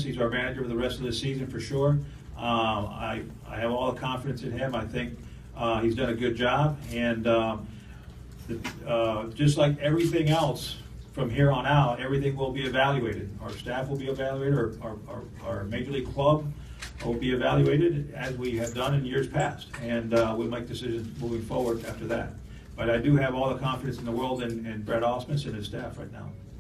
He's our manager for the rest of the season for sure. I have all the confidence in him. I think he's done a good job, and just like everything else from here on out, everything will be evaluated. Our staff will be evaluated, our Major League club will be evaluated as we have done in years past, and we'll make decisions moving forward after that. But I do have all the confidence in the world in Brad Ausmus and his staff right now.